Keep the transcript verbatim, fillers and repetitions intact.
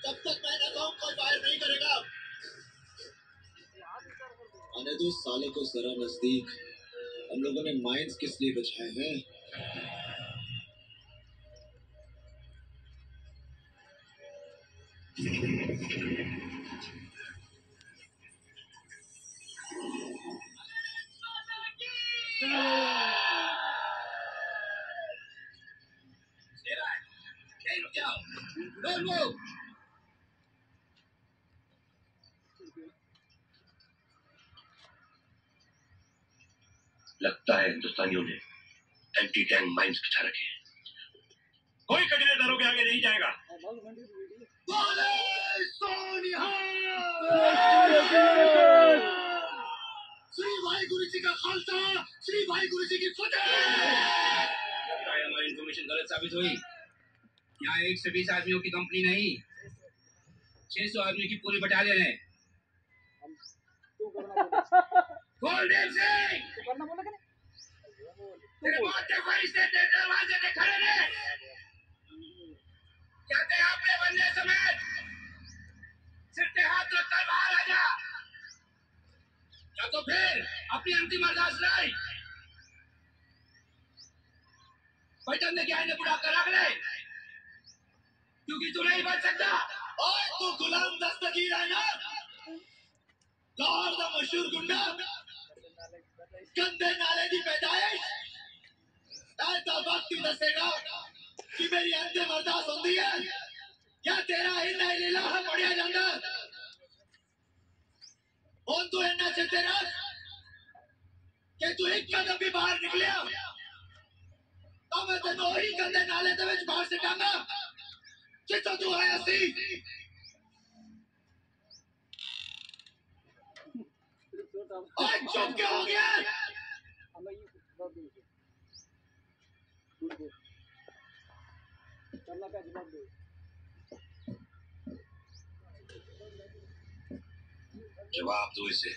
तब तक मैं न कहूं कोई फायर नहीं करेगा। आने दो साले को जरा नजदीक। हम लोगों ने माइंस किस लिए बचाए हैं? लगता है हिंदुस्तानियों ने एंटी टैंक माइंस बिछा रखे हैं। कोई कजरे दरों के आगे नहीं जाएगा। श्री भाई गुरु जी का खालसा, श्री भाई गुरु जी की फतेह। हमारी इन्फॉर्मेशन गलत साबित हुई। यहाँ एक से बीस आदमियों की कंपनी नहीं, छह सौ आदमी की पूरी बटालियन है। गोल्डन सिंह, तेरे मोटे फरिश्ते तेरे दरवाजे पे खड़े रहे। कहते हैं अपने बंदे समेत सिर पे हाथ रखकर बाहर आ जा, या तो फिर अपनी अंतिम अरदास लाई बटन में क्या इन्हें बुढ़ा कर रख ले, क्योंकि तू नहीं बच सकता। और तू गुलाम दस्तगीर है ना, लाहौर का मशहूर गुंडा, गंदे नाले की पैदाइश। ऐसा वक्त ही दसेगा कि मेरी अंतिम अरदास होती है या तेरा इन्ना इलाहा पढ़िया जाता। और तू इन्ना चेते रख कि तू एक कदम भी बाहर निकलिया तो मैं तेन वही गंदे नाले दे विच बाहर सिटांगा जिथों तू आया सी। और चुप क्या हो गया? जवाब दो इसे।